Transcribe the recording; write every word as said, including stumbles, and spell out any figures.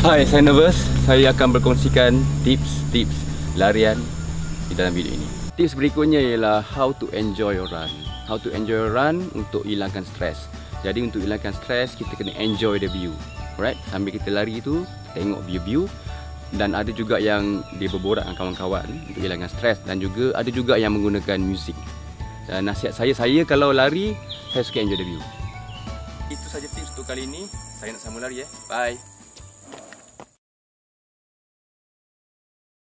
Hai, saya nervous. Saya akan berkongsikan tips-tips larian di dalam video ini. Tips berikutnya ialah how to enjoy your run. How to enjoy your run untuk hilangkan stres. Jadi untuk hilangkan stres, kita kena enjoy the view. Alright, sambil kita lari tu, tengok view-view. Dan ada juga yang dia berborak dengan kawan-kawan untuk hilangkan stres. Dan juga ada juga yang menggunakan muzik. Dan nasihat saya, saya kalau lari, saya suka enjoy the view. Itu saja tips untuk kali ini. Saya nak sambung lari ya. Bye.